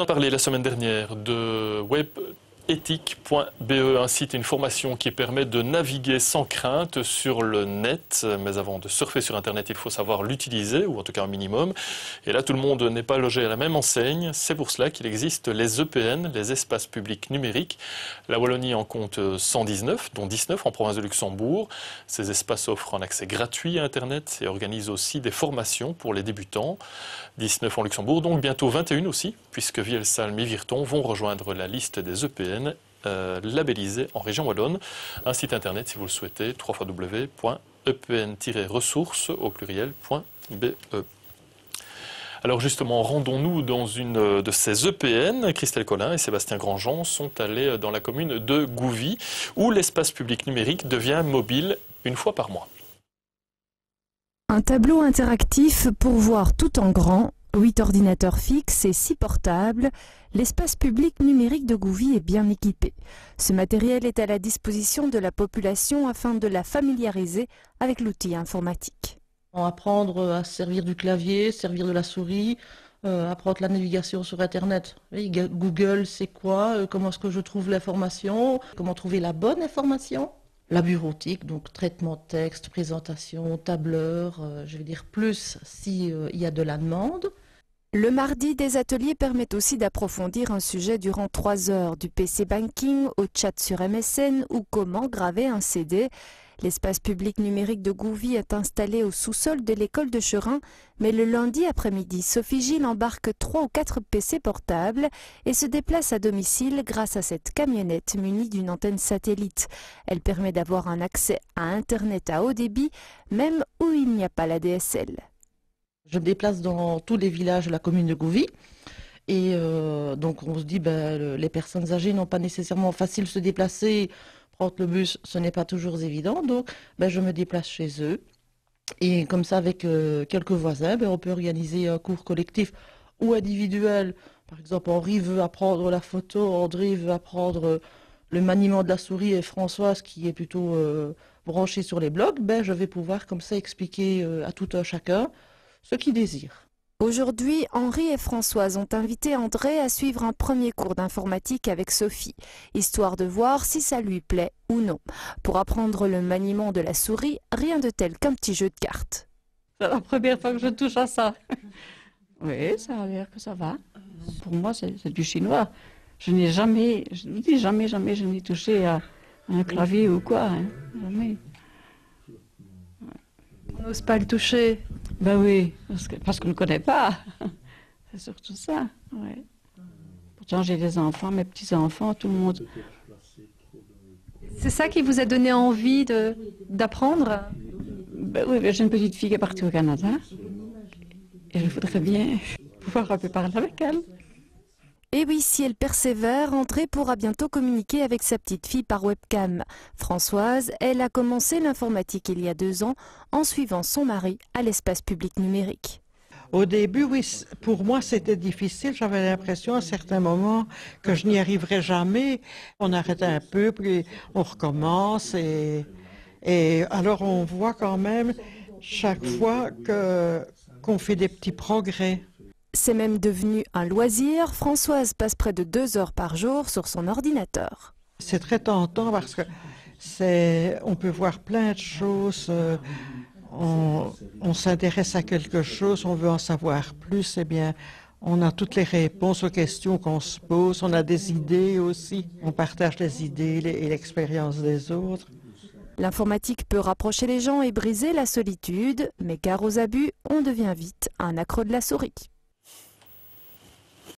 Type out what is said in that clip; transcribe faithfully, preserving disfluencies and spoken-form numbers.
On a parlé la semaine dernière de web éthique point b e, un site et une formation qui permet de naviguer sans crainte sur le net. Mais avant de surfer sur Internet, il faut savoir l'utiliser, ou en tout cas un minimum. Et là, tout le monde n'est pas logé à la même enseigne. C'est pour cela qu'il existe les E P N, les espaces publics numériques. La Wallonie en compte cent dix-neuf, dont dix-neuf en province de Luxembourg. Ces espaces offrent un accès gratuit à Internet et organisent aussi des formations pour les débutants. dix-neuf en Luxembourg, donc bientôt vingt et un aussi, puisque Vielsalm et Virton vont rejoindre la liste des E P N euh, labellisés en région wallonne. Un site internet si vous le souhaitez, w w w point e p n tiret ressources au pluriel point b e. Alors justement, rendons-nous dans une de ces E P N. Christelle Collin et Sébastien Grandjean sont allés dans la commune de Gouvy, où l'espace public numérique devient mobile une fois par mois. Un tableau interactif pour voir tout en grand, huit ordinateurs fixes et six portables. L'espace public numérique de Gouvy est bien équipé. Ce matériel est à la disposition de la population afin de la familiariser avec l'outil informatique. Apprendre à servir du clavier, servir de la souris, euh, apprendre la navigation sur Internet. Oui, Google, c'est quoi? euh, Comment est-ce que je trouve l'information? Comment trouver la bonne information? La bureautique, donc traitement de texte, présentation, tableur, euh, je vais dire plus s'il euh, y a de la demande. Le mardi, des ateliers permettent aussi d'approfondir un sujet durant trois heures, du P C banking au chat sur M S N ou comment graver un C D. L'espace public numérique de Gouvy est installé au sous-sol de l'école de Cherin, mais le lundi après-midi, Sophie Gilles embarque trois ou quatre P C portables et se déplace à domicile grâce à cette camionnette munie d'une antenne satellite. Elle permet d'avoir un accès à Internet à haut débit, même où il n'y a pas la D S L. Je me déplace dans tous les villages de la commune de Gouvy. Et euh, donc on se dit, ben, les personnes âgées n'ont pas nécessairement facile de se déplacer. Prendre le bus, ce n'est pas toujours évident. Donc ben, je me déplace chez eux. Et comme ça, avec euh, quelques voisins, ben, on peut organiser un cours collectif ou individuel. Par exemple, Henri veut apprendre la photo, André veut apprendre le maniement de la souris et Françoise, qui est plutôt euh, branchée sur les blogs. Ben, je vais pouvoir comme ça expliquer euh, à tout un chacun ce qu'il désire. Aujourd'hui, Henri et Françoise ont invité André à suivre un premier cours d'informatique avec Sophie, histoire de voir si ça lui plaît ou non. Pour apprendre le maniement de la souris, rien de tel qu'un petit jeu de cartes. C'est la première fois que je touche à ça. Oui, ça a l'air que ça va. Pour moi, c'est du chinois. Je n'ai jamais, je ne dis jamais, jamais, je n'ai touché à un clavier ou quoi. Hein. Jamais. On n'ose pas le toucher. Ben oui, parce que parce qu'on ne connaît pas. C'est surtout ça. Ouais. Pourtant, j'ai des enfants, mes petits-enfants, tout le monde. C'est ça qui vous a donné envie de, d'apprendre? Ben oui, j'ai une petite fille qui est partie au Canada. Et je voudrais bien pouvoir un peu parler avec elle. Et oui, si elle persévère, André pourra bientôt communiquer avec sa petite fille par webcam. Françoise, elle a commencé l'informatique il y a deux ans en suivant son mari à l'espace public numérique. Au début, oui, pour moi c'était difficile. J'avais l'impression à certains moments que je n'y arriverais jamais. On arrêtait un peu, puis on recommence. Et, et alors on voit quand même chaque fois que, qu'on fait des petits progrès. C'est même devenu un loisir. Françoise passe près de deux heures par jour sur son ordinateur. C'est très tentant parce que c'est, on peut voir plein de choses. On, on s'intéresse à quelque chose, on veut en savoir plus. Eh bien, on a toutes les réponses aux questions qu'on se pose. On a des idées aussi. On partage les idées et l'expérience des autres. L'informatique peut rapprocher les gens et briser la solitude, mais car aux abus, on devient vite un accro de la souris.